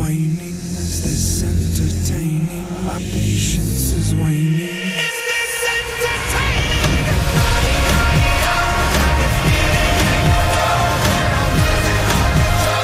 waning? Is this entertaining? My patience is waning.